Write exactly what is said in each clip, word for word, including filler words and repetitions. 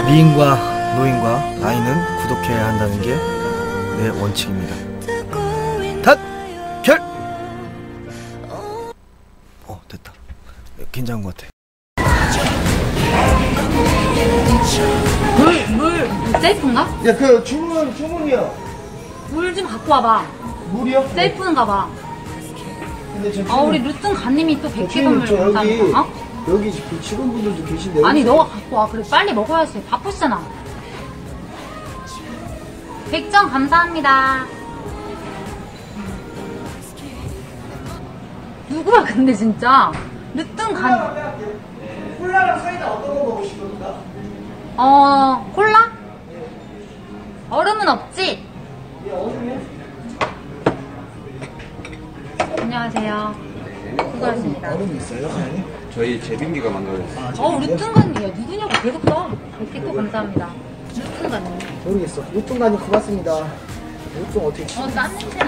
미인과 노인과 아이는 구독해야 한다는 게 내 원칙입니다. 단결! 어, 됐다. 괜찮은 것 같아. 물, 물, 셀프인가? 야, 그 주문, 주문이요. 물 좀 갖고 와봐. 물이요? 셀프인가 봐. 근데 저 아, 우리 루튼 간님이 또 백 개 선물 저 여기, 감사합니다. 어? 여기 그 직원분들도 계신데. 아니, 여기 너가 갖고 와. 그래, 빨리 먹어야지. 바쁘시잖아. 백 점 감사합니다. 누구야, 근데 진짜. 루튼 간. 콜라랑 사이다 어떤 거 먹으실 겁니까? 어, 콜라? 얼음은 없지? 예, 얼음이요? 안녕하세요. 수고하셨습니다. 얼음 있어요, 사장님? 저희 재빙기가 만들어졌어요. 어, 루튼간이야. 누구냐고 계속 써. 이렇게 또 감사합니다. 루튼간이. 모르겠어. 요뚱가님 고맙습니다. 요뚱 어떻게 치? 어, 딴 냄새나.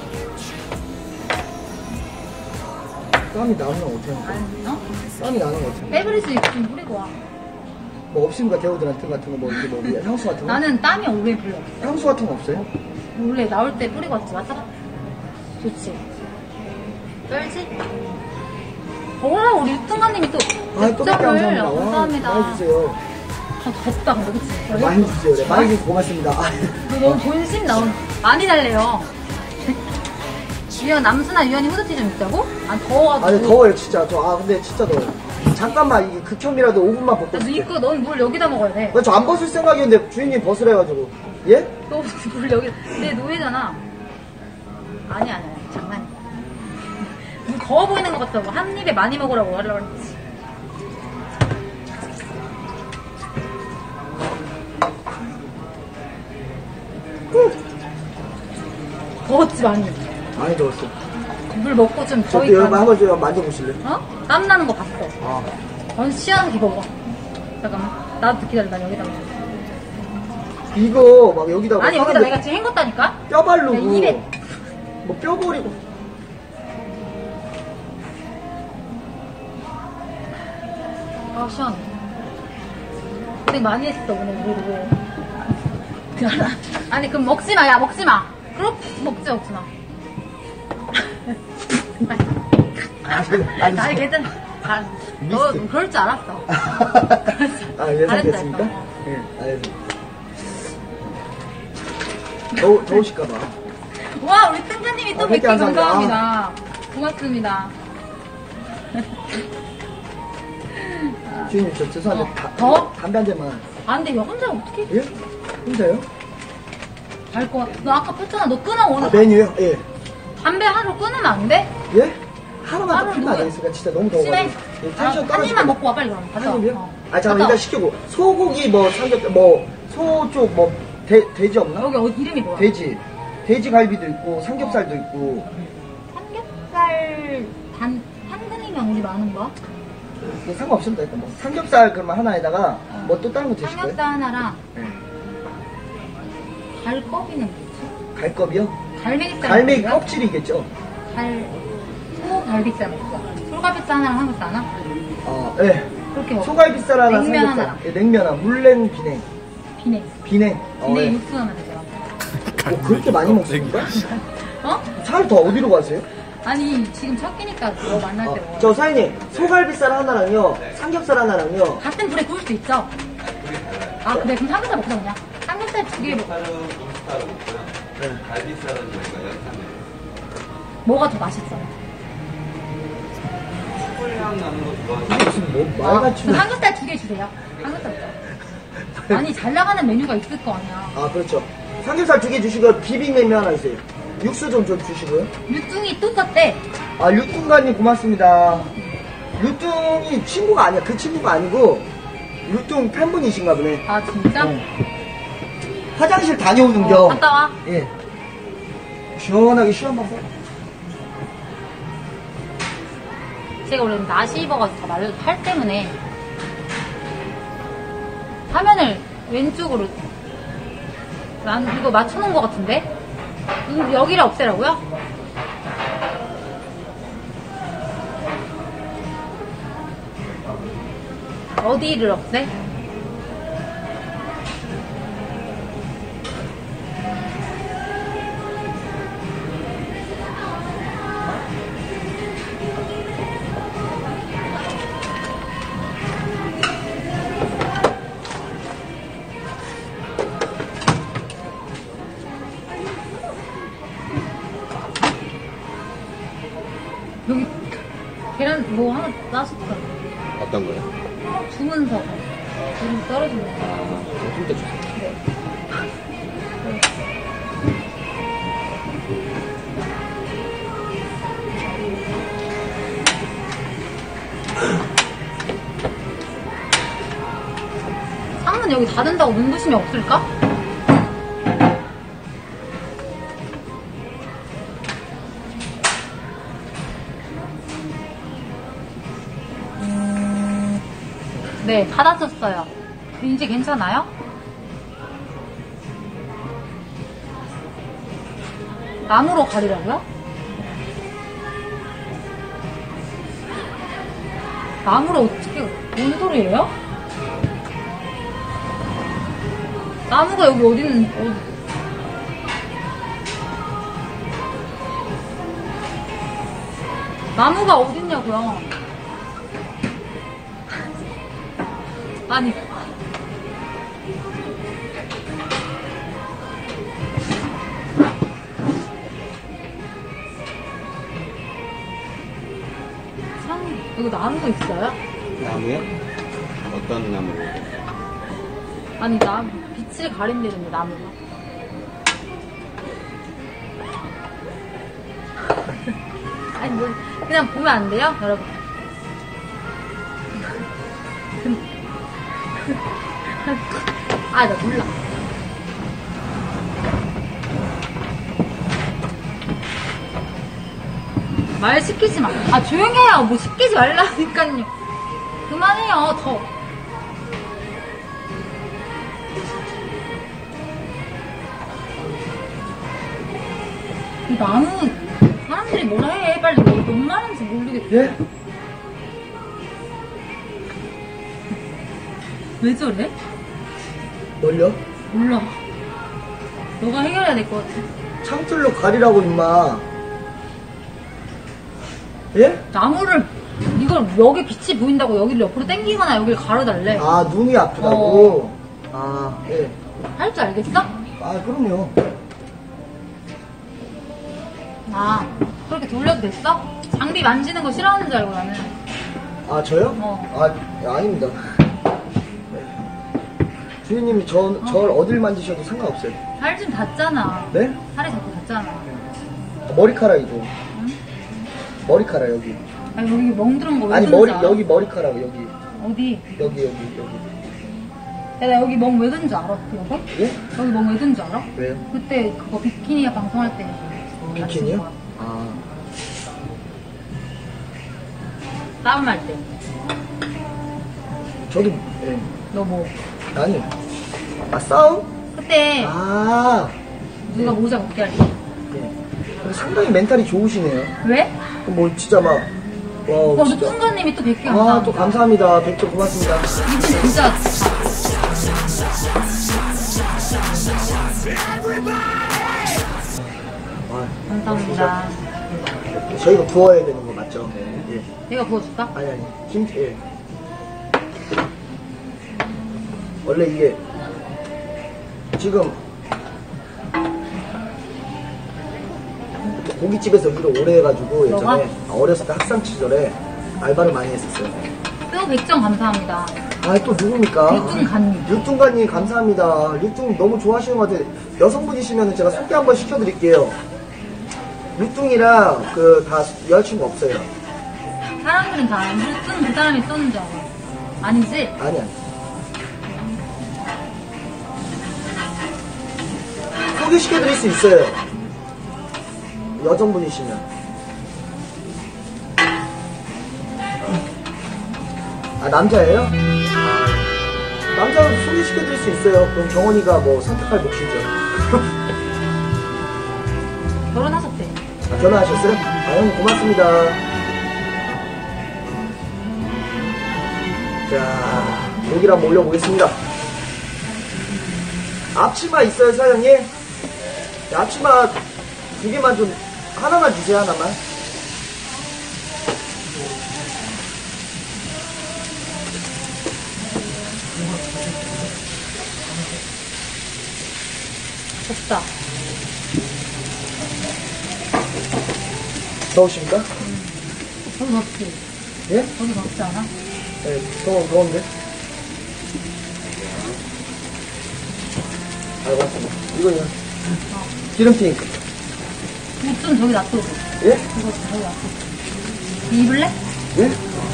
땀이 나면 어떻게 하는 거야? 아니, 어? 땀이 나는 거 어떻게 하는 페브리즈 좀 뿌리고 와. 뭐 없습니까? 데오드란트 같은 거, 뭐, 이렇게 뭐, 향수 같은 거? 나는 땀이 오래 불러. 향수 같은 거 없어요? 원래 나올 때 뿌리고 왔지, 맞아? 좋지. 떨지? 어라, 우리 유통관님이 또 아, 또 그렇게 을 감사합니다. 와, 감사합니다. 많이 주세요. 아, 덥다, 근데, 그치? 많이 주세요. 네, 많이 주셔서 고맙습니다. 아, 너 너무 본심 나온, 많이 달래요. 유연, 남순아, 유연이 후드티 좀 입자고? 아, 더워가지고. 아니, 더워요, 진짜. 저, 아, 근데 진짜 더워요. 잠깐만, 이게 극혐이라도 오 분만 벗고 너 있을게. 입고, 넌 물 여기다 먹어야 돼. 저 안 벗을 생각이었는데 주인님 벗으래가지고. 예? 너 물 여기, 내 노예잖아. 아니, 아니, 아니, 장난이야. 물 더워 보이는 것 같다고. 한 입에 많이 먹으라고 하려고 했지. 더웠지, 많이. 많이 더웠어. 물 먹고 좀 저 거의. 여러분 한번 좀 만져보실래요? 어? 땀 나는 거 봤어. 아. 언 시원하게 먹어. 잠깐만. 나도 기다려. 나 여기다 먹어. 이거 막 여기다가. 아니, 여기다 사람들 내가 지금 헹궜다니까? 뼈 바르고. 내 입에. 뭐 뼈 버리고. 아, 시원해. 고생 많이 했어, 오늘 우리도. 그 알아. 아니, 그럼 먹지 마. 야, 먹지 마. 그럼 먹지, 먹지 마. 아, 저, 아니, 아니, 저- 괜찮아. 아, 너 미스터. 그럴 줄 알았어. 아, 예상됐습니까? 잘했다, 예, 알겠습니다. 더우, 더우실까봐. 와, 우리 뜬자님이 또 아, 백 개 백 개 감사합니다. 감사합니다. 고맙습니다. 주인님, 저 죄송한데, 어. 다, 더? 담배 한 대만. 아, 근데 이거 혼자 어떻게 예? 혼자요? 갈 것 같아. 너 아까 폈잖아. 너 끊어, 오늘. 아, 메뉴요? 예. 담배 하루 끊으면 안 돼? 예? 하루만 더 하루 피면 안 누구야? 되겠어요. 진짜 너무 더워가지고. 심해? 예, 텐션 아, 한 떨어질 입만 거. 먹고 와, 빨리 그럼. 갔다 와. 한 입이요? 어. 아, 잠깐 갔다 일단 와. 시키고. 소고기 뭐, 삼겹살, 뭐, 소 쪽 뭐, 돼, 돼지 없나? 여기 어디 이름이 뭐야? 돼지. 돼지 갈비도 있고, 삼겹살도 있고. 삼겹살 단, 한근이면 우리 많은 거? 뭐 상관없습니다. 일단 뭐. 삼겹살 그러면 하나에다가, 뭐 또 다른 거 드실 거예요? 삼겹살 하나랑 네. 갈거비는 뭐지? 갈겁이요? 갈매기살 갈매기 먹을까? 껍질이겠죠? 갈, 소갈비살 먹자. 소갈비살 하나랑 삼겹살 하나? 어, 예. 그렇게 먹어. 소갈비살 하나, 냉면 삼겹살. 하나. 예, 냉면 하나, 물냉 비냉. 비냉. 비냉. 어, 비냉 예. 육수 하면 되죠. 뭐 그렇게 많이 먹습니까? 어? 차를 더 어디로 가세요? 아니, 지금 첫 끼니까 너 만날 때 어, 먹어. 저 사장님, 소갈비살 하나랑요, 삼겹살 하나랑요. 같은 불에 구울 수도 있죠? 아, 그래. 그럼 삼겹살 먹자, 그냥. 삼겹살 두 개 먹자. 네. 갈비살은 저희가 연탄에 뭐가 더 맛있어? 꿀향 나는 거 좋아하시는 이게 무슨 뭐, 아, 말같이. 그럼 삼겹살 두 개 주세요. 삼겹살 먹자. 아니, 잘 나가는 메뉴가 있을 거 아니야. 아, 그렇죠. 삼겹살 두 개 주시고, 비빔냉면 하나 주세요. 육수 좀 좀 주시고요. 유뚱이 또 떴대. 아, 유뚱가님 고맙습니다. 유뚱이 친구가 아니야. 그 친구가 아니고, 유뚱 팬분이신가 보네. 아, 진짜? 어. 화장실 다녀오는 어, 겸. 갔다 와. 예. 시원하게 시원 봐서. 제가 원래 나시 입어가지고 말, 팔 때문에 화면을 왼쪽으로 난 이거 맞춰놓은 것 같은데? 음, 여기를 없애라고요? 어디를 없애? 뭐 하나 따셨다. 어떤 거요? 주문서가. 지금 떨어지는 거. 아, 좀더 주세요. 네. 창문 여기 닫은다고 눈부심이 없을까? 네, 닫아졌어요. 이제 괜찮아요? 나무로 가리라고요? 나무로 어떻게, 뭔 소리예요? 나무가 여기 어디는, 어디. 나무가 어딨냐고요? 아니. 참, 여기 나무가 있어요? 나무요? 어떤 나무로? 아니, 나, 빛을 가린다는데, 나무가. 아니, 뭐, 그냥 보면 안 돼요? 여러분. 아, 나 몰라. 말 시키지 마. 아, 조용히 해요. 뭐 시키지 말라니까요. 그만해요, 더. 이 나무, 사람들이 뭐라 해. 빨리 뭐, 뭔 말인지 모르겠어. 예? 왜 저래? 뭘요? 몰라. 너가 해결해야 될 것 같아. 창틀로 가리라고 임마. 예? 나무를, 이걸 여기 빛이 보인다고 여기를 옆으로 당기거나 여기를 가로달래. 아 눈이 아프다고? 아 예. 할 줄 알겠어? 아 그럼요. 아, 그렇게 돌려도 됐어? 장비 만지는 거 싫어하는 줄 알고 나는. 아 저요? 어. 아 아닙니다. 주인님이 저, 절 어딜 만지셔도 상관없어요. 살 좀 닿잖아. 네? 살이 자꾸 닿잖아. 머리카락이죠. 머리카락 여기. 아, 여기 멍들은 거 왜 아니 든지 머리 알아? 여기 머리카락 여기 어디? 여기 여기 여기. 야, 나 여기 멍 왜 든 줄 알아? 여기? 예? 여기 멍 왜 든 줄 알아? 왜요? 그때 그거 비키니 방송할 때. 비키니요? 맞춘 거야. 아 싸움할 때. 저도 예. 너 뭐? 아니 아 싸움? 그때 아 누가 모자 벗게 할 때. 예. 상당히 멘탈이 좋으시네요. 왜? 뭐 진짜 막 와우 어, 진짜. 누뚱가님이 또 백 개 감사합니다. 아 또 감사합니다. 백 점 고맙습니다. 이분 진짜 아, 감사합니다. 저희가 부어야 되는 거 맞죠? 예. 내가 부어줄까? 아니 아니 김 예. 원래 이게 지금 고깃집에서 일을 오래 해가지고 예전에 어렸을 때 학창 시절에 알바를 많이 했었어요. 또 백 점 감사합니다. 아 또 누굽니까? 류뚱간님. 류뚱간님 감사합니다. 류뚱 너무 좋아하시는 것 같아요. 여성분이시면 제가 소개 한번 시켜드릴게요. 류뚱이랑 그 다 여자친구 없어요. 사람들은 다 류뚱 그 사람이 쏘는 줄 알아. 아니지? 아니야. 소개시켜드릴 수 있어요. 여성분이시면. 아 남자예요? 아, 남자는 소개시켜드릴 수 있어요. 그럼 경원이가 뭐 선택할 몫이죠. 결혼하셨대. 아, 결혼하셨어요? 아 형님 고맙습니다. 자 고기를 한번 올려보겠습니다. 앞치마 있어요 사장님? 앞치마 두 개만 좀 하나만 주세요. 하나만. 덥다. 더우십니까? 더 덥지? 예? 거기 먹지 않아? 네, 더워, 더운데? 알고 왔습니다. 이거요. 어. 기름튀. 좀 저기 놔둬. 예? 이거 저기 놔둬. 입을래? 예?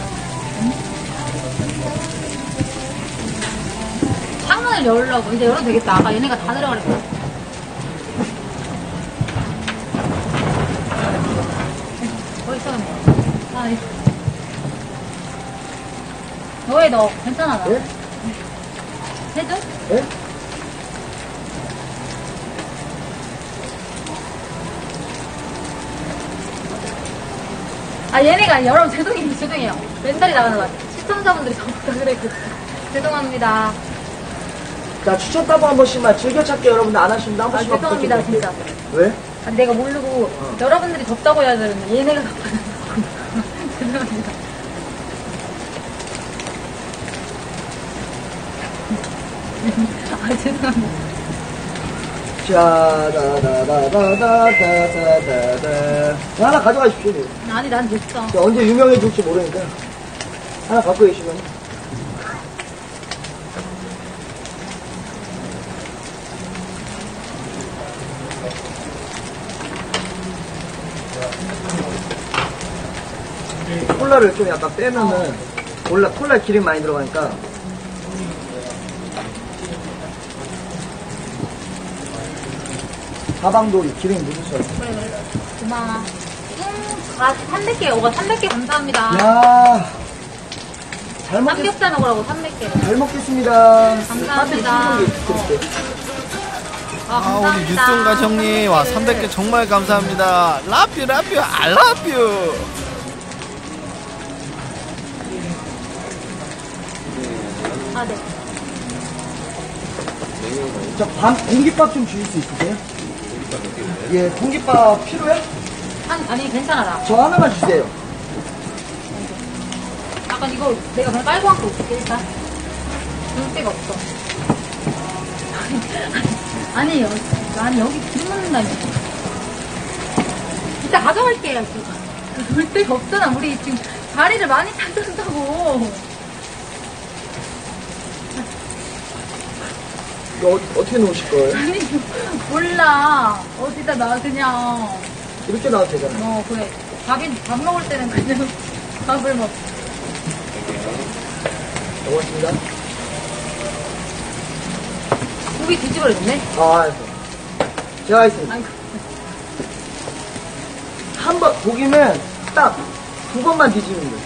창문을 열으려고. 이제 열어도 되겠다. 아까 얘네가 다 들어가랬어. 거기 있어. 아, 있어. 너해, 너. 괜찮아, 나. 예? 해줘? 예? 아, 얘네가, 여러분, 죄송해요, 죄송해요. 멘탈이 나가는 거야. 시청자분들이 저보다 그랬거든. 죄송합니다. 자, 추천 따보 한 번씩만 즐겨찾기 여러분들 안 하시면 한 아, 번씩만 죄송합니다, 진짜. 부탁드릴게요. 왜? 아, 내가 모르고, 어. 여러분들이 덥다고 해야 되는데, 얘네가 덥다고 죄송합니다. 아, 죄송합니다. 자, 다다다다다다다다다. 하나 가져가십시오. 네. 아니, 난 됐어. 자, 언제 유명해질지 모르니까 하나 갖고 계시면. 콜라를 좀 약간 빼면은 콜라, 콜라 기름 많이 들어가니까. 가방도 기름이 묻으셔요. 그래, 그래. 고마워. 음, 아, 삼백 개, 오가 삼백 개 감사합니다. 야, 잘 먹겠, 삼겹살 먹으라고 삼백 개. 잘 먹겠습니다. 감사합니다. 배터리 충전기 드릴게요. 아, 아, 우리 감사합니다. 유뚱가 형님, 와, 삼백 개 정말 감사합니다. 라뷰, 라뷰, I love you. 아, 네. 자, 반, 공깃밥 좀 주실 수 있으세요? 공깃밥 몇 개인데? 예, 공깃밥 필요해? 아니, 아니, 괜찮아, 나. 저 하나만 주세요. 약간 이거 내가 그냥 깔고 갖고 올게, 일단. 줄 데가 없어. 아니, 여, 아니, 여기 기름 넣는다니. 이따 가져갈게요, 지금. 줄 데가 없잖아. 우리 지금 자리를 많이 찾는다고. 이거 어, 어떻게 놓으실 거예요? 아니, 몰라. 어디다 나 그냥. 이렇게 놔도 되잖아요. 어, 그래. 밥이, 밥 먹을 때는 그냥 밥을 먹. 고맙습니다. 고기 뒤집어졌네? 아, 알았어. 제가 하겠습니다. 아이고. 한 번, 고기는 딱 두 번만 뒤지면 돼요.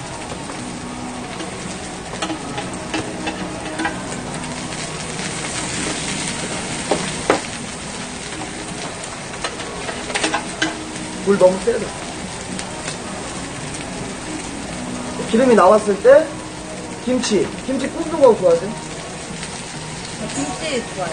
물 너무 세야 돼. 기름이 나왔을 때 김치, 김치 굽는 거 좋아하세요? 김치 좋아요.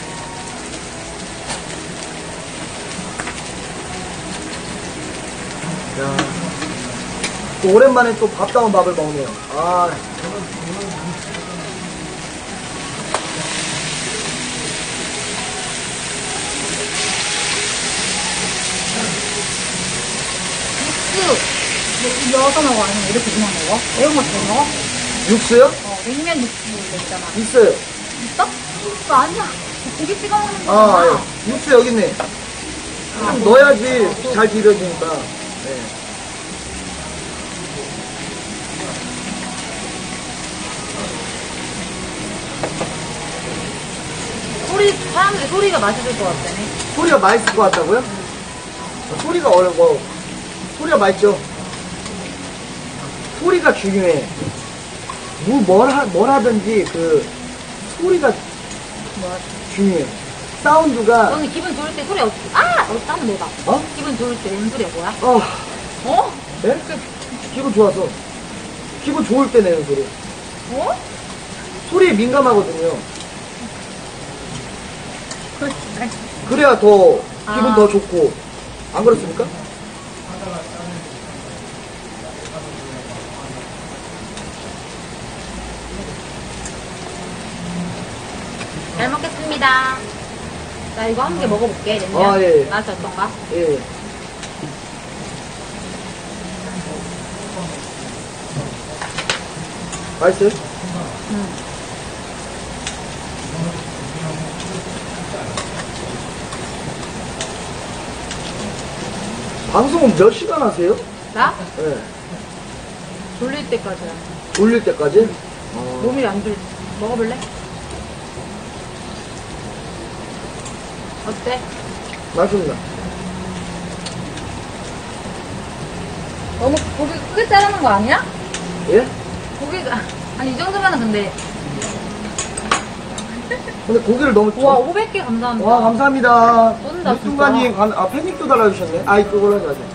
야, 또 오랜만에 또 밥다운 밥을 먹네요. 아, 육수, 뭐, 이어서 먹어? 아니면 이렇게 그냥 먹어? 매운 거 잘 먹어? 육수요? 어, 냉면 육수 있잖아. 있어요. 있어? 그거 아니야. 고기 찍어 먹는 아, 거잖아. 예. 육수 여기 있네. 아, 좀 넣어야지 잘 비벼지니까. 네. 소리, 사람들이 소리가 맛있을 것 같다네. 소리가 맛있을 것 같다고요? 어, 소리가 어려워. 소리가 맛있죠? 소리가 중요해. 뭐, 뭘, 하, 뭘 하든지 그 소리가 중요해. 사운드가, 너는 기분 좋을 때 소리 어떻게, 아! 어, 한번 내봐. 어? 기분 좋을 때 뭔 소리야, 뭐야? 어, 어? 예? 기분 좋아서. 기분 좋을 때 내는 소리. 어? 소리에 민감하거든요. 그렇지. 그래야 더, 기분 아. 더 좋고. 안 그렇습니까? 잘 먹겠습니다. 나 이거 한 개 먹어볼게, 냉면. 아, 예, 예. 맛이 어떤가? 예. 맛있어요? 응. 방송은 몇 시간 하세요? 나? 네. 졸릴 때까지야. 올릴 때까지? 어. 몸이 안 졸. 먹어볼래? 어때? 맛있습니다. 너무 고기 크게 자르는 거 아니야? 예? 고기가 아니 이 정도면은 근데 근데 고기를 너무 와 좀- 오백 개 감사합니다. 와, 감사합니다. 쏜다, 육tun가님, 진짜. 감- 아, 팬닉도 달아주셨네. 아이, 그걸로 하지 마세요.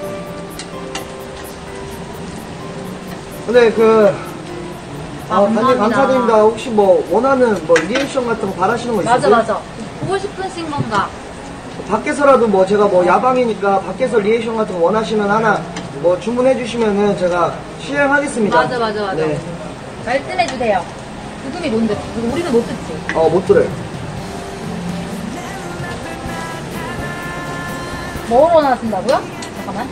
근데 그, 아, 아, 단님 감사합니다. 감사드립니다. 혹시 뭐, 원하는 뭐, 리액션 같은 거 바라시는 거 있으세요? 맞아 맞아. 보고 싶으신 건가? 밖에서라도 뭐, 제가 뭐, 야방이니까 밖에서 리액션 같은 거 원하시면 하나, 뭐, 주문해 주시면은 제가 실행하겠습니다. 맞아 맞아 맞아. 네. 말씀해 주세요. 그금이 뭔데? 그거 우리는 못 듣지. 어, 못 들어요. 뭘 원하신다고요? 잠깐만.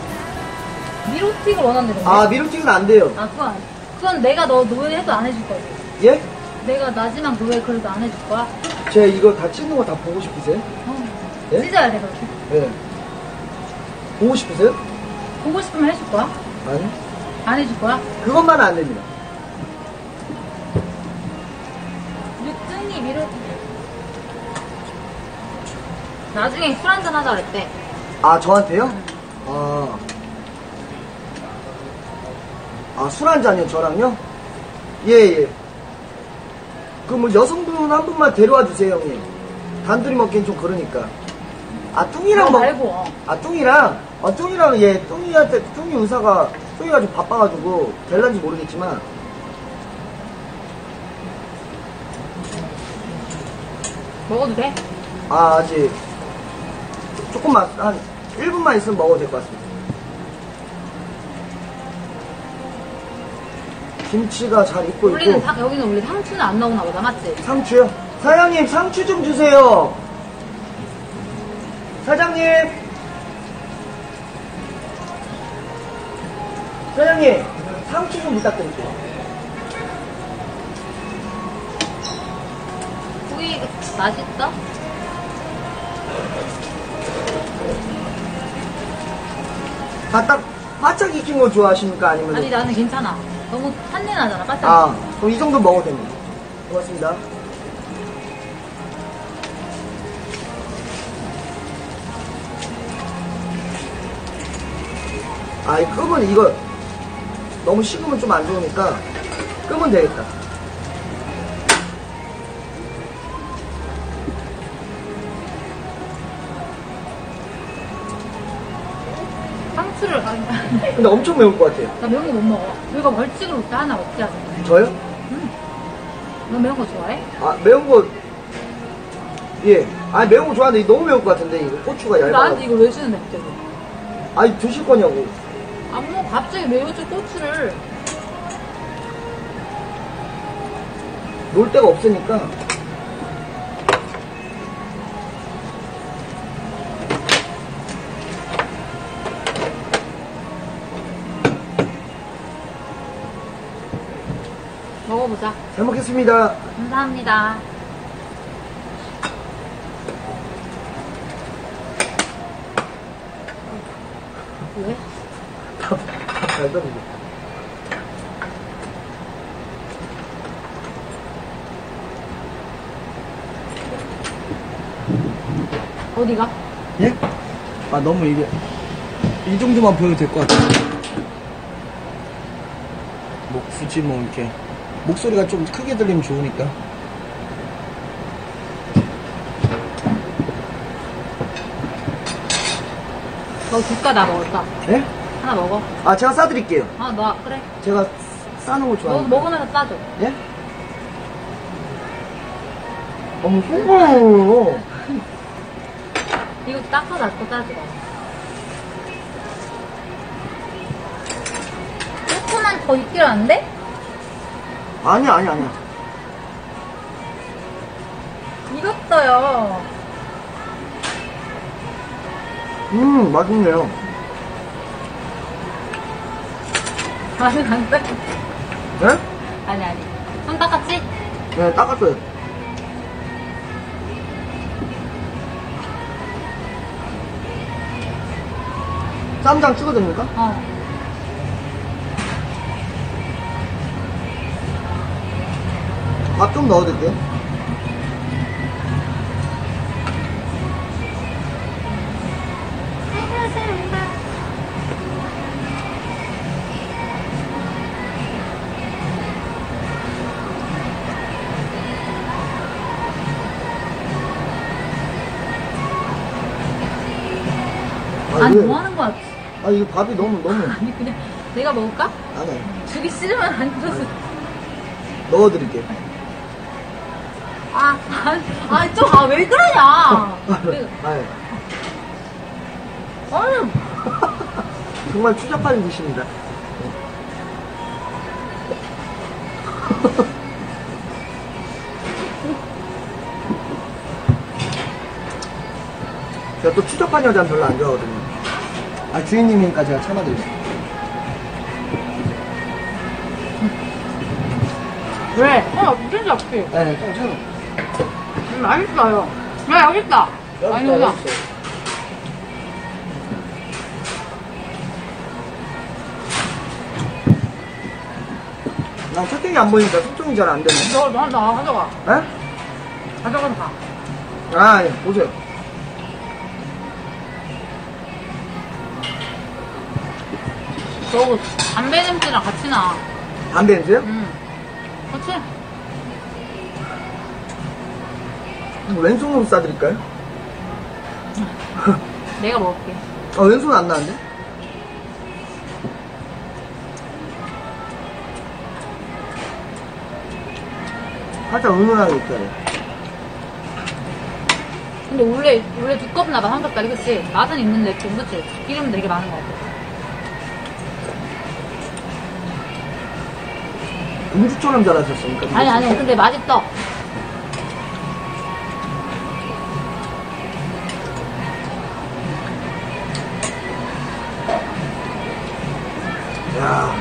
미로틱을 원한다는데. 아, 미루팅은 안 돼요. 아 그건 안- 그건 내가 너 노예해도 안 해줄 거지. 예? 내가 나지막 노예 그래도 안 해줄 거야. 제가 이거 다 찍는 거 다 보고 싶으세요? 어. 예? 찢어야 돼 그렇게. 예. 보고 싶으세요? 보고 싶으면 해줄 거야? 아니. 안 해줄 거야? 그것만은 안 됩니다. 육등이 미로. 나중에 술 한잔 하자 그랬대. 아, 저한테요? 아. 아, 술 한 잔이요, 저랑요? 예, 예. 그 뭐 여성분 한 분만 데려와 주세요, 형님. 단둘이 먹기엔 좀 그러니까. 아, 뚱이랑 나 먹. 말고. 어. 아, 뚱이랑? 아, 뚱이랑, 예, 뚱이한테, 뚱이 의사가, 뚱이가 좀 바빠가지고, 될란지 모르겠지만. 먹어도 돼? 아, 아직. 조금만, 한 일 분만 있으면 먹어도 될 것 같습니다. 김치가 잘 익고 우리는 있고. 상- 여기는 원래 상추는 안 나오나 보다, 맞지? 상추요? 사장님, 상추 좀 주세요. 사장님. 사장님, 상추 좀 부탁드릴게요. 고기 맛있어? 아, 딱, 바짝 익힌 거 좋아하십니까? 아니면. 아니 나는 괜찮아. 너무 탄내 나잖아, 바짝. 아, 그럼 이 정도 먹어도 됩니다. 고맙습니다. 아, 이 끄면 이거 너무 식으면 좀 안 좋으니까 끄면 되겠다. 상추를 아니, 근데 엄청 매울 것 같아요. 나 매운 거 못 먹어. 이거 벌칙을 놓고 하나 먹지 않아. 저요? 너 매운 거 좋아해? 아, 매운 거, 예. 아, 매운 거 좋아하는데 너무 매울 것 같은데, 이거 고추가 나한테 얇아가지고. 이거 왜 주는데 갑자기? 아니, 드실 거냐고. 안 먹어. 갑자기 왜 요즘 고추를. 놀 데가 없으니까. 먹어보자. 잘 먹겠습니다. 감사합니다. 왜? 잘 던지고. 어디가? 예? 아, 너무 이게, 이 정도만 보여도 될 것 같아요. 뭐, 굳이 뭐, 이렇게, 목소리가 좀 크게 들리면 좋으니까. 너 줄까? 나 먹을까? 예? 하나 먹어. 아, 제가 싸드릴게요. 아, 너 그래. 제가 싸는 거 너 좋아하니까. 먹으면서 싸줘. 예? 너무 싱거워요. 이거 닦아서 거 싸줘. 조금만 더 익히려 안 돼? 아니야, 아니야, 아니야. 익었어요. 음, 맛있네요. 아니, 안 돼. 예? 아니, 아니. 손 닦았지? 네, 닦았어요. 쌈장 찍어도 됩니까? 어. 밥 좀 넣어도 될게요. 아니, 왜? 뭐 하는 거야? 아, 이게 밥이 너무, 너무. 아니, 그냥 내가 먹을까? 아니, 주기 싫으면 안 줘서. 넣어드릴게요. 아, 아니, 아니, 좀, 아, 왜 그러냐? 왜- 아니, 아니, 정말 추잡한 짓입니다. 제가 또 추잡한 여자는 별로 안 좋아하거든요. 아, 주인님이니까 제가 참아드릴게요. 왜? 어, 무슨 잡지? 네, 좀 참아. 음, 맛있어요. 야, 여기 있다. 아니, 여기다. 난 채팅이 안 보이니까 소통이 잘 안 되네. 너, 너, 나 가져가. 에? 가져가서 가. 아, 예, 보세요. 저거 담배 냄새랑 같이 나. 담배 냄새요? 응. 그렇지? 왼손으로 싸드릴까요? 내가 먹을게. 아, 왼손은 안 나는데? 살짝 은은하게 익혀야 돼. 근데 원래, 원래 두껍나 봐, 삼겹살이. 그치? 맛은 있는데 좀, 그치? 기름 되게 많은 것 같아. 음주처럼 잘하셨습니까? 아니, 아니, 근데 맛있어. 야,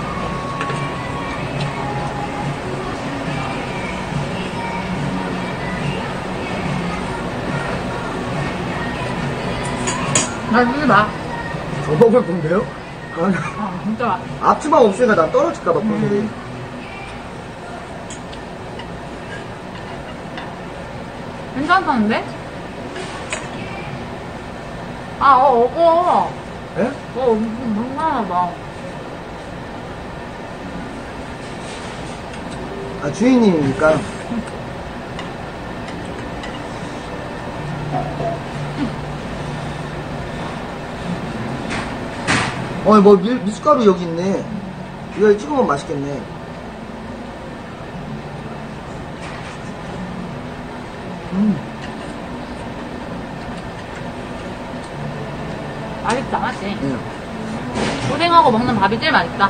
나 주지 마. 저 먹을 건데요? 아니, 아, 진짜 맛. 앞치마 없으니까 난 떨어질까봐 뻔히. 괜찮다는데? 아, 어, 어, 예? 어, 어, 불편하다. 아, 주인님이니까. 어, 뭐, 미, 미숫가루 여기 있네. 이거 찍으면 맛있겠네. 음, 맛있다, 맞지? 예. 고생하고 먹는 밥이 제일 맛있다.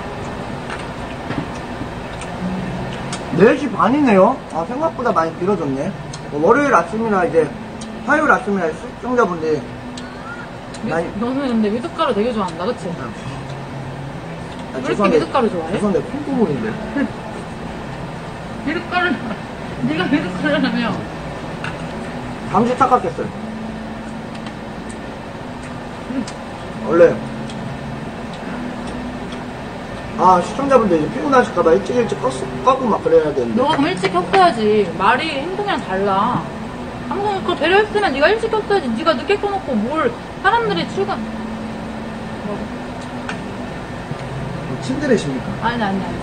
네 시 반이네요. 아, 생각보다 많이 길어졌네. 뭐 월요일 아침이나 이제 화요일 아침이나 시청자분들이 많이. 너는 근데 미숫가루 되게 좋아한다, 그치? 아, 왜 이렇게 미숫가루 좋아해? 죄송한데, 콩고물인데. 미숫가루, 네가 미숫가루라며. 잠시 착각했어요. 원래, 아, 시청자분들 이제 피곤하실까봐 일찍 일찍 껐, 껐고 막 그래야 되는데. 너가 그럼 일찍 켰어야지. 말이 행동이랑 달라. 방송 그걸 배려했으면 네가 일찍 켰어야지. 네가 늦게 켜놓고 뭘 사람들이 출근. 뭐, 침대래십니까? 아니 아니 아니.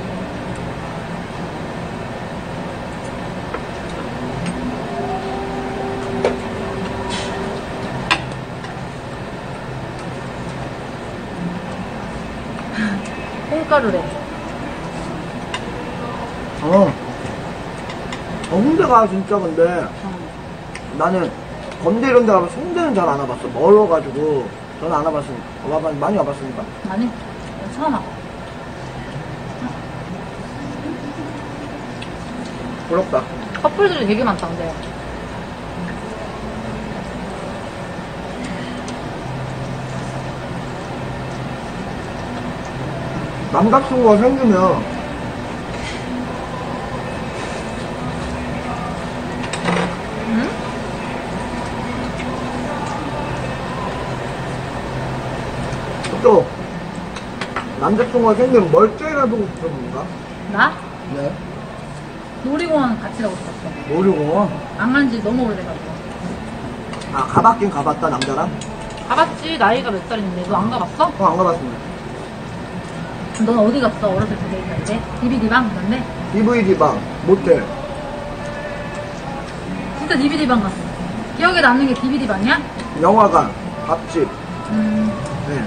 콩가루래. 어. 어, 홍대가 진짜 근데 어. 나는 건대 이런 데 가면 홍대는 잘 안 와봤어. 멀어가지고 저는 안 와봤으니까. 와봤, 많이 와봤으니까. 아니 처음 와. 부럽다. 커플들이 되게 많다 근데. 남자친구가 생기면 남자친구가 생기면 뭘 제일 해보고 싶습니까? 나? 네. 놀이공원 같이 가고 싶었어. 놀이공원? 안 간 지 너무 오래돼가지고. 아, 가봤긴 가봤다, 남자랑? 가봤지. 나이가 몇 살인데. 너 안 가봤어? 어, 안 가봤습니다. 넌 어디 갔어? 어렸을 때 데이트할 때? 디비디방 갔네? 디브이디방, 모텔. 진짜 디비디방 갔어. 기억에 남는 게 디비디방이야? 영화관, 밥집. 음, 네.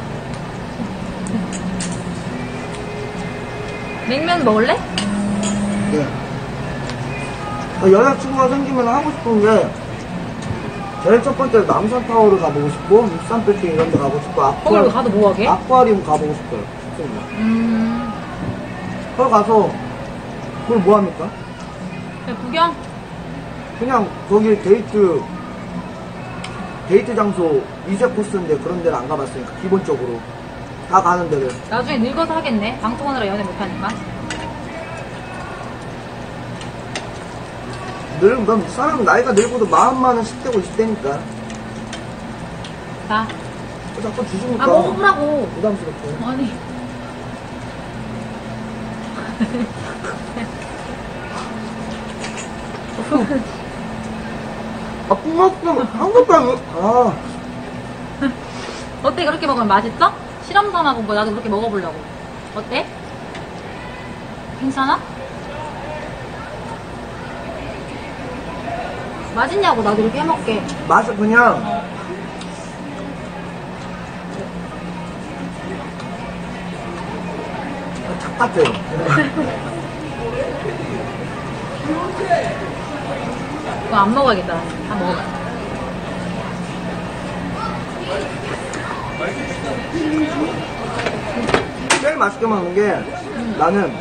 냉면 먹을래? 네. 어, 여자친구가 생기면 하고 싶은 게, 제일 첫 번째 남산타워를 가보고 싶고, 육삼 빌딩 이런 데 가고 싶고, 거기 아쿠아, 가도 뭐하게? 아쿠아리움 가보고 싶어요. 친구가. 음, 거기 가서, 그걸 뭐 합니까? 그냥 구경? 그냥 거기 데이트, 데이트 장소 이세 코스인데 그런 데를 안 가봤으니까, 기본적으로. 다 가는 데를. 나중에 늙어서 하겠네. 방송하느라 연애 못하니까. 늙, 그럼 사람 나이가 늙어도 마음만은 십 대고 이십 대니까. 자, 자꾸 주시니까. 아, 먹어보라고. 부담스럽고. 아니. 아, 뿜었어. 한 것도 안, 아. 어때? 그렇게 먹으면 맛있어? 실험 삼아본 거 나도 그렇게 먹어보려고. 어때? 괜찮아? 맛있냐고 나도 이렇게 해먹게. 맛은 그냥. 아, 착 같아요. 이거 안 먹어야겠다. 다 먹어봐. 제일 맛있게 먹는 게 나는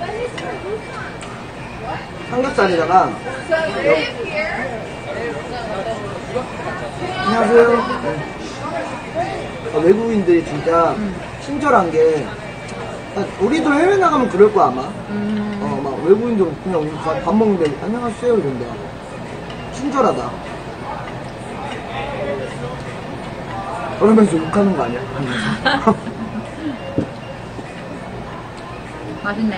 삼겹살에다가 안녕하세요. 네. 어, 외국인들이 진짜 음. 친절한 게 아, 우리도 해외 나가면 그럴 거야 아마. 음, 어, 막 외국인들 그냥 우리 밥 밥 먹는데 안녕하세요 이런데 친절하다. 그러면서 욕하는 거 아니야? 맛있네.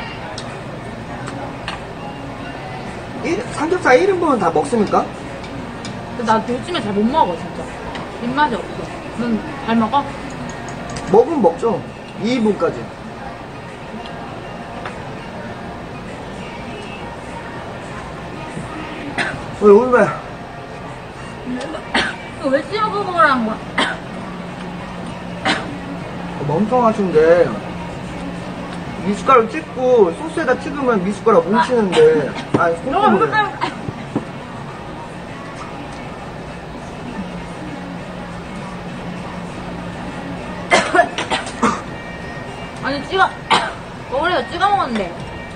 일, 삼겹살 일 인분은 다 먹습니까? 근데 나 요즘에 잘 못 먹어 진짜. 입맛이 없어. 넌 잘 먹어? 먹으면 먹죠. 이 인분까지. 왜 울래? 이거 왜 씹어 먹으라는 거야? 멍청하신데 미숫가루 찍고 소스에다 찍으면 미숫가루 뭉치는데 아니 너가 손톱으로 무슨 아니 찍어 먹으려고 찍어 먹었는데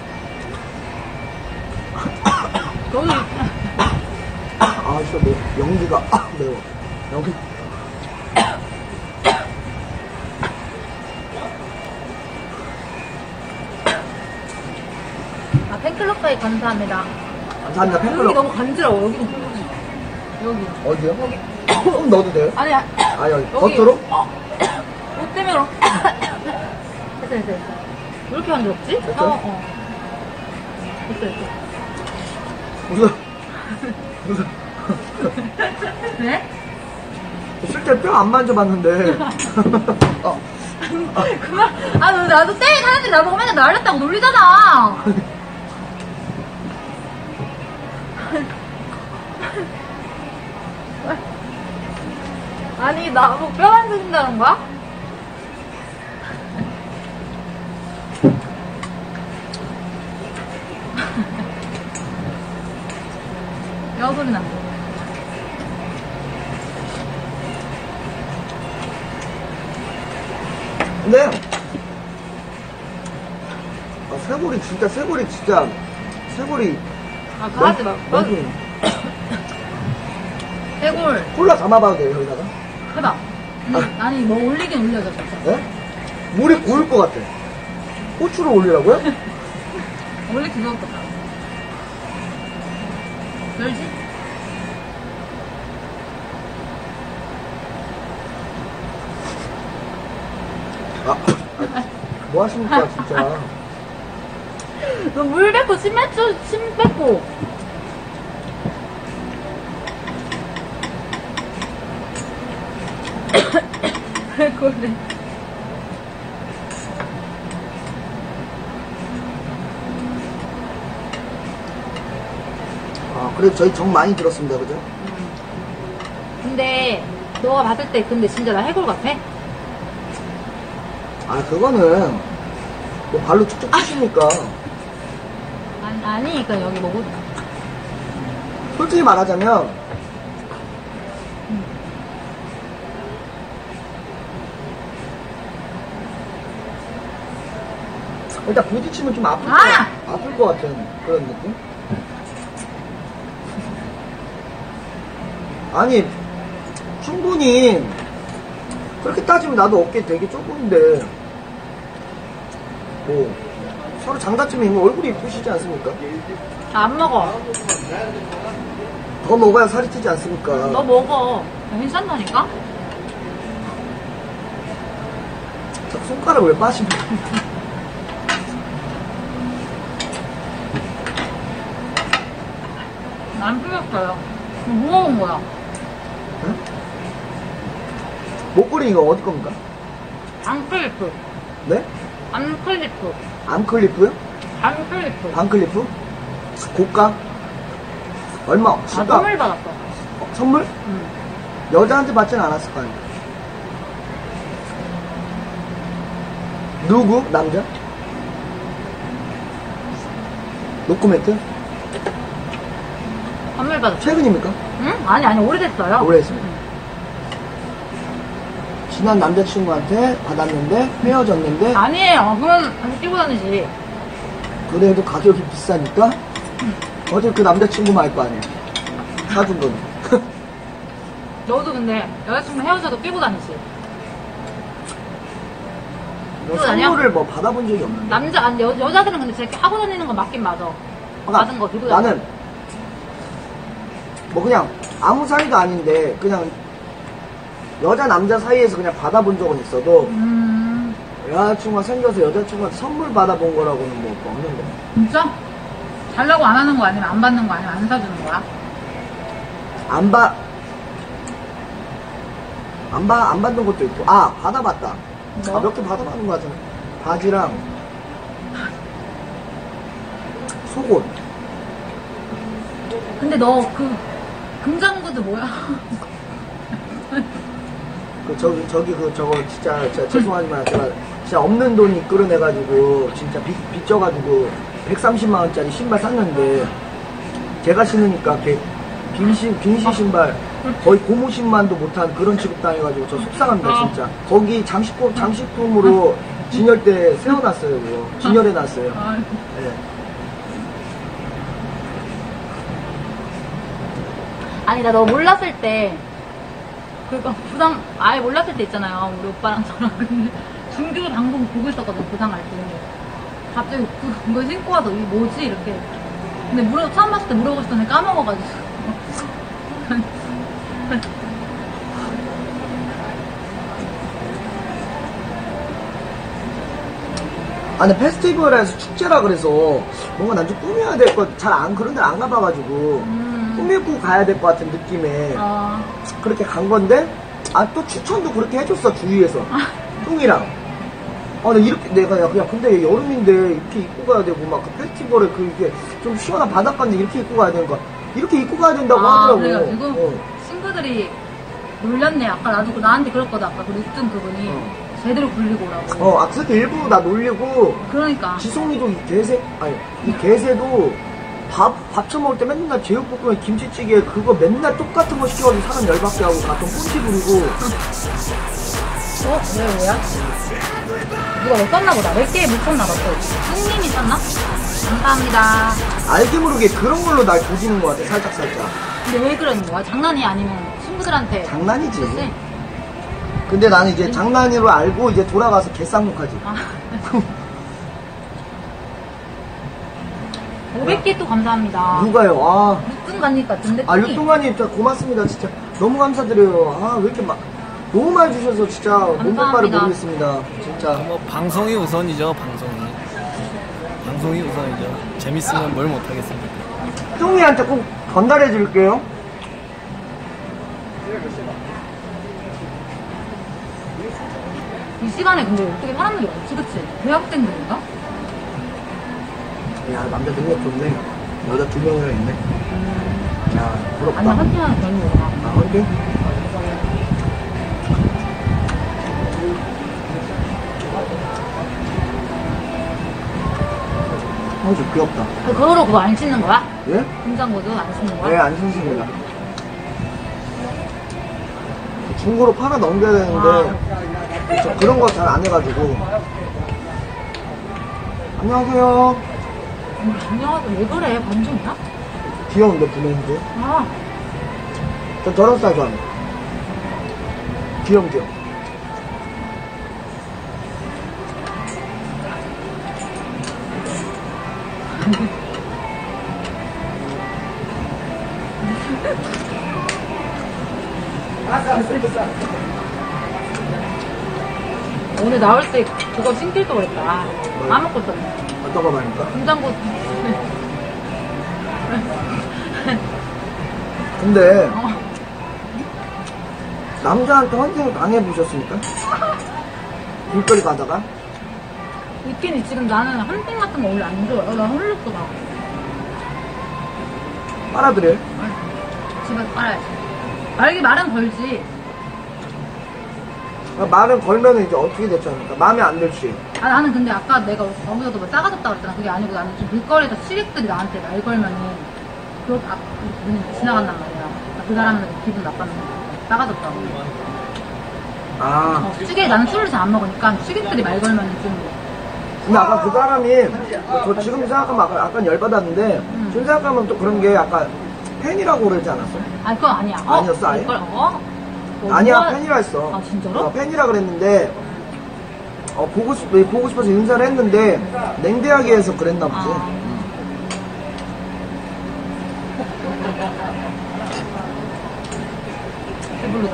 여기 아 진짜 뭐 연기가 아 매워 여기 아 팬클럽까지 감사합니다. 감사합니다 여기 팬클럽 너무 간지러워. 여기 여기 어디요? 조금 넣어도 돼요? 아니야 아 여기 여기. 겉으로? 옷 때문에 그럼 됐어 됐어 됐어. 왜 이렇게 간지럽지? 됐어요? 어, 어. 됐어 됐어. 무슨 무슨 네? 실제 뼈 안 만져봤는데 어. 그만. 아, 너, 나도 때 사람들이 나보고 맨날 날렸다고 놀리잖아. 아니, 나보고 뼈 만드신다는 거야? 뼈 소리 난다. 근데 아, 쇄골이 진짜 쇄골이 진짜 쇄골이 아, 그거 하지 마. 너, 너무 해골, 콜라 담아봐도 돼요 여기다가? 해봐. 근데, 아니, 뭐 올리긴 올려줘, 진짜. 네? 물이 고일 것 같아. 고추를 올리라고요? 올리 그거 같다. 그러지? 아, 아, 뭐 하십니까, 진짜. 너 물 뱉고 침 뱉고 침 뱉고. 왜 그래? 아, 그래도 저희 정 많이 들었습니다, 그죠? 근데 너가 봤을 때 근데 진짜 나 해골 같아? 아, 그거는 뭐 발로 축축 치십니까? 아니, 아니, 그러니까 여기 뭐고? 솔직히 말하자면 일단 부딪히면 좀 아플, 아! 것, 아플 것 같은 그런 느낌? 아니 충분히 그렇게 따지면 나도 어깨 되게 좁은데 뭐 서로 장단점이 있는 얼굴이 이쁘시지 않습니까? 안 먹어. 더 먹어야 살이 찌지 않습니까? 너 먹어. 괜찮다니까? 자, 손가락 왜 빠십니까? 안 풀렸어요. 뭐 먹은 거야? 응? 목걸이 이거 어디 겁니까? 안클리프. 네? 안클리프. 암클리프요? 안클리프. 암클리프? 고가? 얼마? 아, 시가? 선물 받았어. 어, 선물? 응. 여자한테 받지는 않았을 거 아니야. 누구? 남자? 노코멘트? 선물 받았어. 최근입니까? 응? 아니, 아니, 오래됐어요. 오래됐습니다. 지난 남자친구한테 받았는데 헤어졌는데 아니에요. 그건 다시 끼고 다니지. 그래도 가격이 비싸니까 어제 그 남자친구 말 거 아니야. 사준 거는. 너도 근데 여자친구 헤어져도 끼고 다니지. 뭐 그거 아니야? 선물을 뭐 받아본 적이 없는데. 남자, 아니, 여, 여자들은 근데 저렇게 하고 다니는 건 맞긴 맞아. 그러니까 받은 거 들고 다니. 나는 뭐 그냥 아무 사이도 아닌데 그냥 여자 남자 사이에서 그냥 받아본 적은 있어도 음, 여자친구가 생겨서 여자친구한테 선물 받아본 거라고는 뭐 없는데. 진짜? 달라고 안 하는 거 아니면 안 받는 거 아니면 안 사주는 거야? 안 받, 안 받, 안 받는 것도 있고. 아, 받아봤다. 뭐? 아, 몇 개 받아봤는 거 같은데. 바지랑 속옷. 근데 너 그 금장구도 뭐야? 그, 저기, 저기, 그, 저거, 진짜, 진짜 죄송하지만, 제가 진짜 없는 돈이 끌어내가지고, 진짜 빚, 빚져가지고, 백삼십만 원짜리 신발 샀는데, 제가 신으니까, 걔, 빈신, 빈신 신발, 거의 고무 신만도 못한 그런 취급 당해가지고, 저 속상합니다, 진짜. 거기 장식품, 장식품으로 진열대 세워놨어요, 그거. 진열해놨어요. 아, 예. 아니 나 너 몰랐을 때 그거 부상 아예 몰랐을 때 있잖아요 우리 오빠랑 저랑 근데 중규 방송 보고 있었거든 부상할 때 갑자기 그, 그거 신고 와서 이게 뭐지 이렇게 근데 물어 처음 봤을 때 물어보고 싶었는데 까먹어가지고 아, 근데 페스티벌에서 축제라 그래서 뭔가 난 좀 꾸며야 될 것, 잘 안, 그런 데를 안 가봐가지고, 음, 꾸미고 가야 될 것 같은 느낌에 어, 그렇게 간 건데, 아, 또 추천도 그렇게 해줬어, 주위에서. 뚱이랑. 아, 나 이렇게, 내가, 야, 그냥 근데 여름인데 이렇게 입고 가야 되고, 막 그 페스티벌에 그, 이게 좀 시원한 바닷가인데 이렇게 입고 가야 되는 거야. 이렇게 입고 가야 된다고 아, 하더라고. 그래가지고 어. 친구들이 놀렸네 아까 나도 그- 나한테 그랬거든 아까 그 룩등 그분이 어. 제대로 굴리고 오라고 어, 아, 그래도 일부러 나 놀리고, 그러니까 지송이도 이 개새, 아니, 이 개새도 밥, 밥 처먹을 때 맨날 제육볶음에 김치찌개 그거 맨날 똑같은 거 시켜가지고 사람 열받게 하고 가끔 꼰치 부리고. 어? 왜 왜야? 누가 너 썼나 보다. 몇 개에 묻혔나 봐, 또. 형님이 썼나? 감사합니다. 알게 모르게 그런 걸로 날 조지는 것 같아, 살짝살짝. 근데 왜 그러는 거야? 장난이 아니면 친구들한테. 장난이지. 그치? 근데 나는 이제 장난으로 알고 이제 돌아가서 개쌍욕하지. 아. 오백 개 또 감사합니다. 누가요? 아, 육등 가니까 근데 아, 육동관님 진짜 고맙습니다, 진짜. 너무 감사드려요. 아, 왜 이렇게 막, 너무 많이 주셔서 진짜 몸둘 바를 감사합니다. 모르겠습니다. 진짜. 뭐 방송이 우선이죠. 방송이. 방송이 우선이죠. 재밌으면 뭘 못하겠습니까? 뚱이한테 꼭 전달해 줄게요. 이 시간에 근데 어떻게 사람들이 없지, 그치? 대학생들인가? 야, 남자 능력 좋네. 여자 두 명이나 있네. 야, 부럽다. 아니, 한티하는 그런 거구나. 아, 언제? 아, 좀 귀엽다. 그, 그거로 그거 안 씻는 거야? 예? 김장구도 안 씻는 네, 거야? 안 신습니다. 중고로 팔아 넘겨야 되는데, 아. 저 그런 거 잘 안 해가지고. 안녕하세요. 음, 안녕하세요. 왜 그래? 관종이야? 귀여운데, 분홍색. 아, 전 저런 스타일 좋아합니다. 귀염귀염. 오늘 나올 때 그거 신길 걸 그랬다. 까먹고 있었네. 어떤 거 말입니까? 김장구. 근데, 어. 남자한테 헌팅을 당해보셨습니까? 길거리 가다가? 있긴 있지. 근데 나는 헌팅 같은 거 원래 안 좋아해. 나 홀렸어, 나. 빨아들여요? 집에서 빨아야지. 말기 말은 걸지. 말은 걸면은 이제 어떻게 됐죠? 그러니까 마음에 안 들지. 아, 나는 근데 아까 내가 거기서도 뭐 싸가졌다 그랬잖아. 그게 아니고 나는 좀 길거리에서 시객들이 나한테 말 걸면은 그렇게 아, 눈이 지나간단 말이야. 그 사람은 기분 나빴는 거야. 싸가졌다고. 아. 어, 시계, 나는 술을 잘 안 먹으니까 시객들이 말 걸면은 좀. 근데 아까 그 사람이, 저 지금 생각하면 아까 약간 열받았는데, 음. 지금 생각하면 또 그런 게 약간 팬이라고 그러지 않았어? 아니, 그건 아니야. 어? 아니었어, 아예? 이걸, 어? 어, 아니야, 뭐야? 팬이라 했어. 아, 진짜로? 어, 팬이라 그랬는데, 어, 보고 싶, 보고 싶어서 인사를 했는데, 냉대하게 해서 그랬나 보지. 아. 배부르다.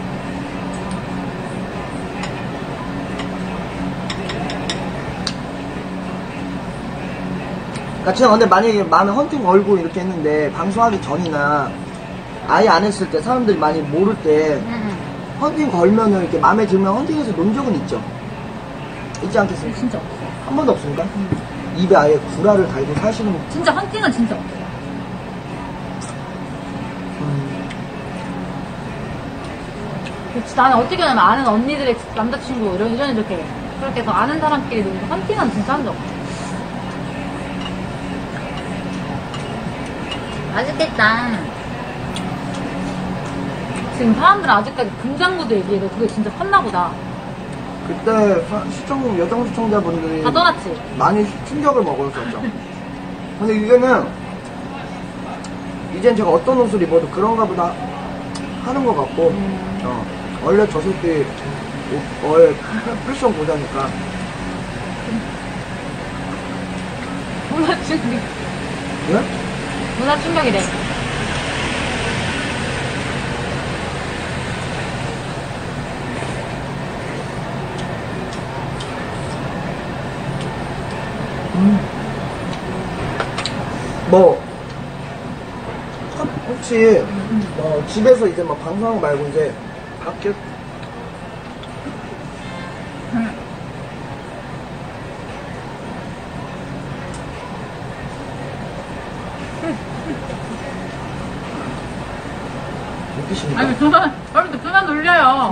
그러니까 진짜 근데 만약에 많은 헌팅 걸고 이렇게 했는데, 방송하기 전이나, 아예 안 했을 때, 사람들이 많이 모를 때, 응, 헌팅 걸면은 이렇게 마음에 들면 헌팅에서 논 적은 있죠. 있지 응. 않겠습니까? 진짜 없어. 한 번도 없습니까? 입에 아예 구라를 달고 사시는 분. 진짜 헌팅은 진짜 없어. 음, 그렇지. 나는 어떻게 하냐면 아는 언니들의 남자친구 이런 이런 이렇게 그렇게 해서 아는 사람끼리 놀고 헌팅은 진짜 한 적 없어. 맛있겠다. 지금 사람들은 아직까지 금장구도 얘기해도 그게 진짜 컸나 보다. 그때 사- 시청, 여성 시청자분들이 다 떠났지? 많이 충격을 먹었었죠. 근데 이제는, 이젠 제가 어떤 옷을 입어도 그런가 보다 하는 것 같고, 음. 어, 원래 저 새끼, 옷, 원래 패션 고자니까. 문화 충격. 네? 문화 충격이래. 뭐, 혹시, 어, 집에서 이제 막 방송하고 말고 이제 밖에, 웃기십니까? 아니 그만, 여러분들 그만 놀려요.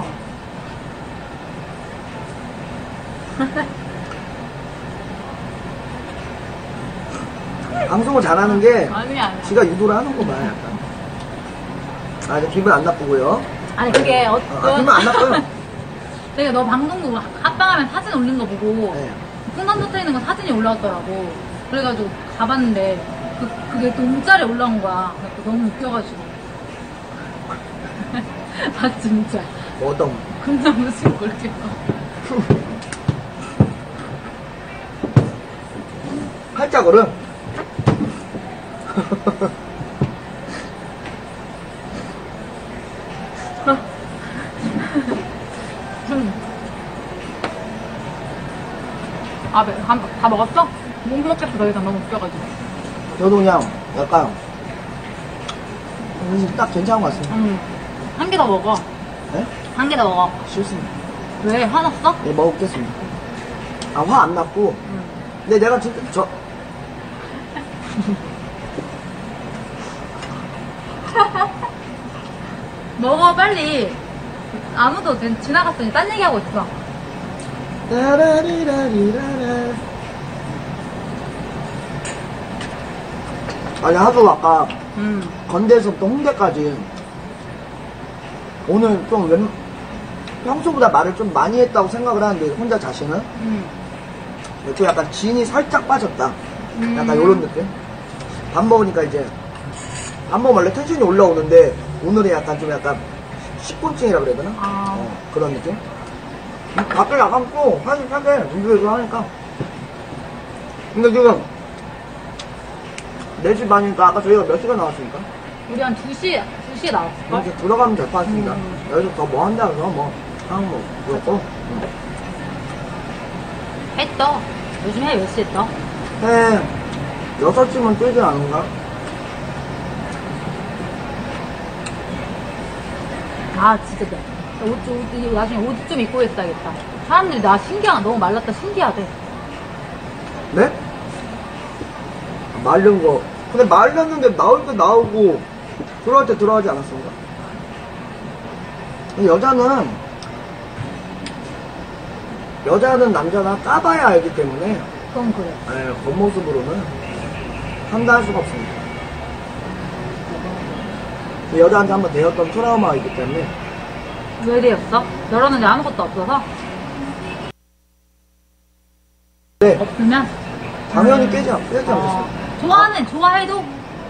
방송을 잘하는 게 아니야, 아니야. 지가 유도를 하는 거만 약간. 아, 이제 기분 안 나쁘고요. 아니 그게 어, 아, 어떤 기분 안 나빠요. 내가 너 방송국 합방하면 사진 올린 거 보고 네. 풍선 터트 있는 거 사진이 올라왔더라고. 그래가지고 가봤는데 그, 그게 또 움짤에 올라온 거야. 그래서 너무 웃겨가지고. 아 진짜. 뭐 어떤, 금방 무슨 그렇게 거. 팔자걸음? 아, 배- 다, 다 먹었어? 못 먹겠어, 더 이상 너무 웃겨가지고. 저도 그냥 약간 음식 딱 괜찮은 것 같습니다. 응. 한 개 더 먹어. 네? 한 개 더 먹어. 싫습니다. 왜? 화났어? 네, 먹겠습니다. 아, 화 안 났고. 응. 근데 내가 진짜, 저, 먹어, 빨리. 아무도 지- 지나갔더니 딴 얘기하고 있어. 라라리라리라라. 아니, 하도 아까 응. 건대에서부터 홍대까지 오늘 좀 웬, 평소보다 말을 좀 많이 했다고 생각을 하는데, 혼자 자신은? 응. 또 약간 진이 살짝 빠졌다. 음. 약간 요런 느낌? 밥 먹으니까 이제, 밥 먹으면 원래 텐션이 올라오는데, 오늘은 약간 좀 약간 식곤증이라 그래야 되나? 아. 어, 그런 느낌? 밖에 나가고 화식하게 운동해서 하니까. 근데 지금 네 시 반이니까 아까 저희가 몇 시간 나왔습니까? 우리 한 두 시, 두 시에 나왔어. 이렇게 들어가면 될 것 같습니다. 음. 여기서 더 뭐 한다 그래서 뭐 그냥 뭐 그렇고 해 떠. 요즘 해 몇 시에 떠? 해 여섯 시면 뜨지 않은가? 아, 진짜. 옷, 옷, 나중에 옷 좀 입고 있어야겠다. 사람들이 나 신기하다. 너무 말랐다. 신기하대. 네? 마른 거. 근데 말랐는데 나올 때 나오고 들어갈 때 들어가지 않았습니까? 근데 여자는 여자는 남자나 까봐야 알기 때문에 그건 그래. 예, 겉모습으로는 판단할 수가 없습니다. 여자한테 한번 대었던 트라우마가 있기 때문에 왜 되었어? 열었는데 아무것도 없어서? 네, 없으면? 당연히 음. 깨지, 않- 깨지 어, 않겠어요. 좋아하는, 좋아해도?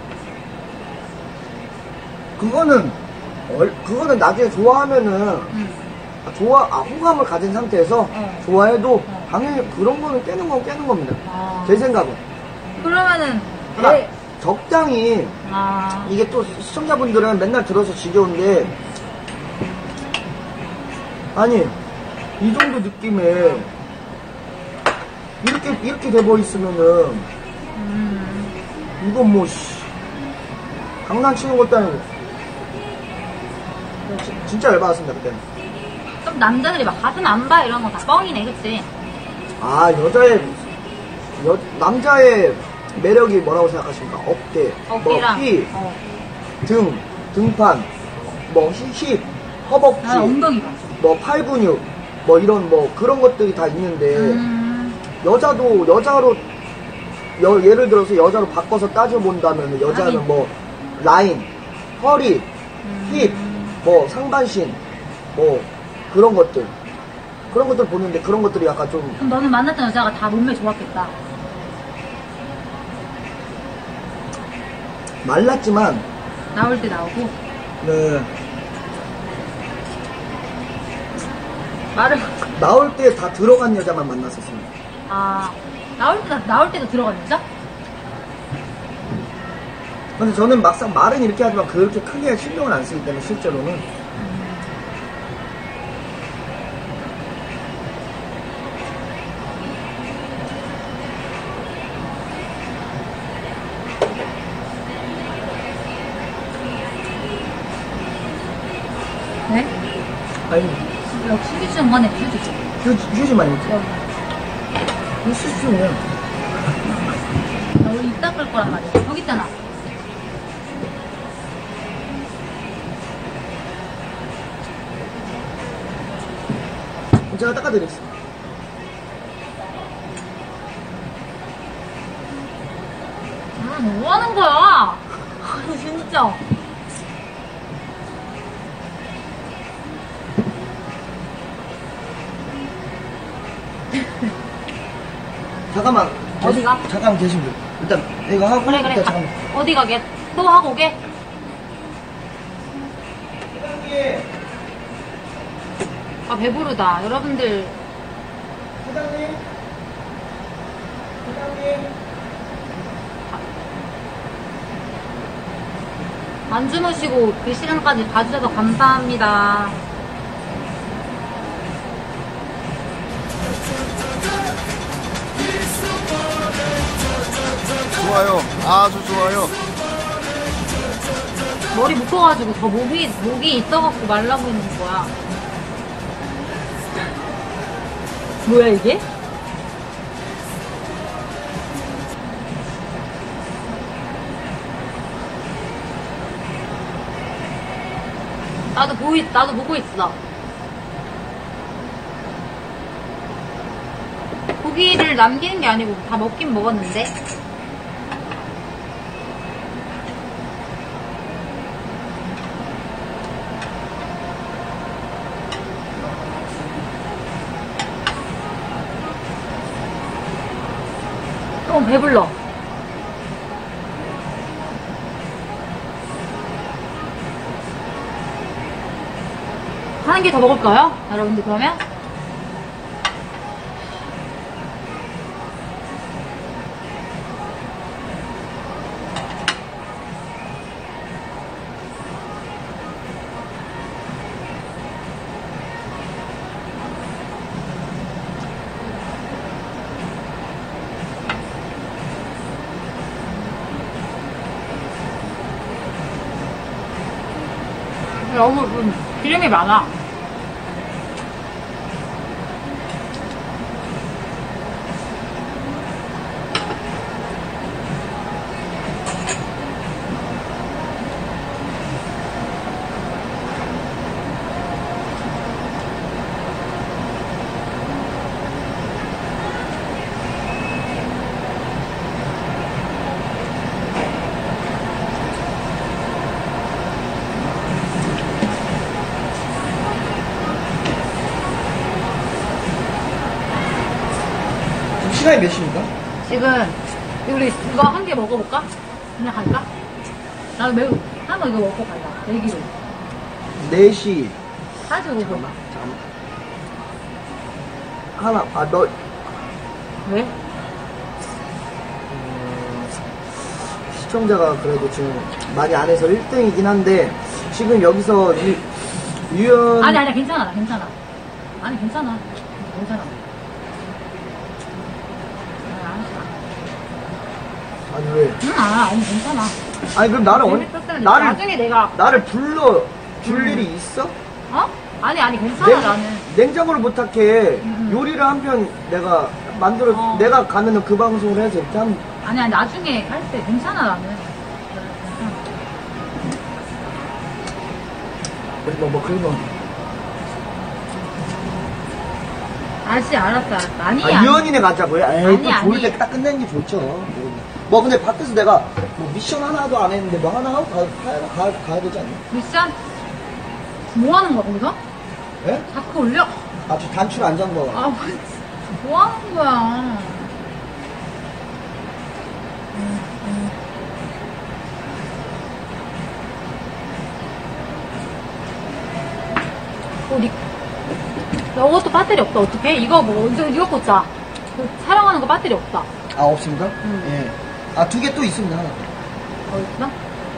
그거는 얼- 그거는 나중에 좋아하면은 응. 아, 좋아 아, 호감을 가진 상태에서 어. 좋아해도 어. 당연히 그런 거는 깨는 건 깨는 겁니다. 아. 제 생각은. 그러면은, 그러니까 내, 적당히 아, 이게 또 시청자분들은 맨날 들어서 지겨운데 아니 이 정도 느낌에 이렇게 이렇게 돼버 있으면은 음, 이건 뭐 씨, 장난치는 것도 아니고 지- 진짜 열받았습니다 그때는. 좀 남자들이 막 가슴 안 봐 이런 거 다 뻥이네, 그치? 아 여자의 여, 남자의 매력이 뭐라고 생각하십니까? 어깨, 어깨랑, 뭐 키, 어, 등, 등판, 뭐 힙, 허벅지, 나 엉덩이 봐. 뭐 팔 근육, 뭐 이런 뭐 그런 것들이 다 있는데 음, 여자도 여자로 여- 예를 들어서 여자로 바꿔서 따져본다면 여자는 하긴. 뭐 라인, 허리, 힙, 뭐 상반신, 뭐 그런 것들 그런 것들 보는데 그런 것들이 약간 좀 그럼 너는 만났던 여자가 다 몸매 좋았겠다. 말랐지만 나올 때 나오고. 네, 말을, 나올 때 다 들어간 여자만 만났었습니다. 아, 나올 때, 나올 때도 들어간 여자? 근데 저는 막상 말은 이렇게 하지만 그렇게 크게 신경을 안 쓰기 때문에 실제로는 네? 아니 역시 휴지 좀 꺼내, 휴지 좀. 휴지, 휴지만 이렇게 여기. 이거 실수면 나 우리 입 닦을 거란 말이야. 여기 있잖아. 제가 닦아드리겠습니다. 아, 뭐 하는 거야? 아니, 진짜. 잠깐만 어디가? 잠깐만 계시면 돼요. 일단 이거 하고 그래, 그래. 일단 가, 잠깐만. 어디 가게? 또 하고 오게? 사장님 아, 배부르다. 여러분들. 사장님 사장님 안 주무시고 그 시간까지 봐주셔서 감사합니다. 좋아요. 아주 좋아요. 머리 묶어가지고 저 목이, 목이 있어갖고 말라 보이는 거야. 뭐야, 이게? 나도 보이, 나도 보고 있어. 고기를 남기는 게 아니고 다 먹긴 먹었는데. 어, 배불러. 한 개 더 먹을까요? 여러분들, 그러면? 너무 음, 기름이 많아. 시간이 몇 시입니까? 지금 우리 이거 한 개 먹어볼까? 그냥 갈까? 나도 매우 한번 이거 먹고 갈까? 내기로 네 시. 사십오 분. 잠깐만, 잠깐만. 하나, 아, 너, 왜? 음, 시청자가 그래도 지금 많이 안 해서 일 등이긴 한데, 지금 여기서 유, 유연. 아니 아니 괜찮아 나 괜찮아. 아니 괜찮아 괜찮아. 아니, 왜? 응, 아, 아니 괜찮아. 아니, 그럼 나를, 언, 재밌었어요. 나를, 나중에 내가 나를 불러 줄 음. 일이 있어? 어? 아니 아니 괜찮아 냉, 나는. 냉장고를 부탁해. 음. 요리를 한 편 내가 만들어, 어. 내가 가면은 그 방송을 해서 이렇게 하면. 아니 아니 나중에 할 때 괜찮아 나는. 괜찮아. 뭐, 뭐, 그런 거. 알지 알았어 알았어. 아니 아, 유연이네 가자고요? 에이, 아니, 또 아니. 좋을 때 딱 끝내는 게 좋죠. 뭐, 근데 밖에서 내가 뭐 미션 하나도 안 했는데 뭐 하나 하고 가, 가, 가, 가야 되지 않나? 미션 뭐 하는 거야 거기서? 예? 자꾸 올려? 아, 저 단추를 안 잠궈. 아, 뭐 하는 거야? 어, 니, 이것도 배터리 없다. 어떡해? 이거 뭐, 이거, 이거 꽂자. 그 촬영하는 거 배터리 없다. 아, 없습니까? 응. 예. 아, 두 개 또 있습니다. 하나. 어, 있어?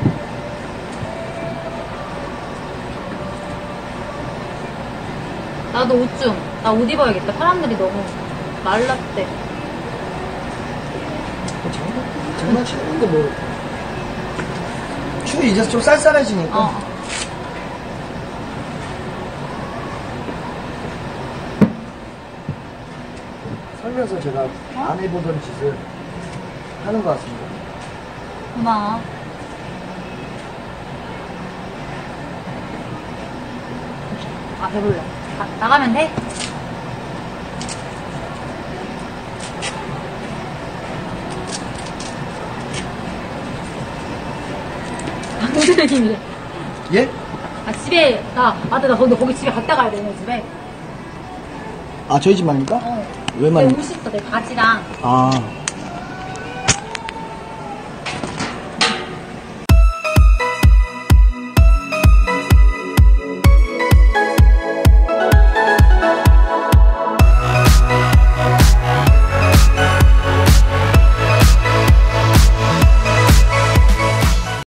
나도 옷 좀. 나 옷 입어야겠다. 사람들이 너무 말랐대. 뭐 장난, 장난치는 건데 뭐. 추위 이제 좀 쌀쌀해지니까. 어. 살면서 제가 안 해보던 짓을 하는 것 같습니다. 고마워. 아, 배불러. 가, 나가면 돼? 방송님이래. 예? 아, 집에, 나, 맞다, 나 거기, 거기 집에 갔다 가야 되네, 집에. 아, 저희 집 말입니까? 어. 왜 내 말? 옷 있어, 내 바지랑. 아,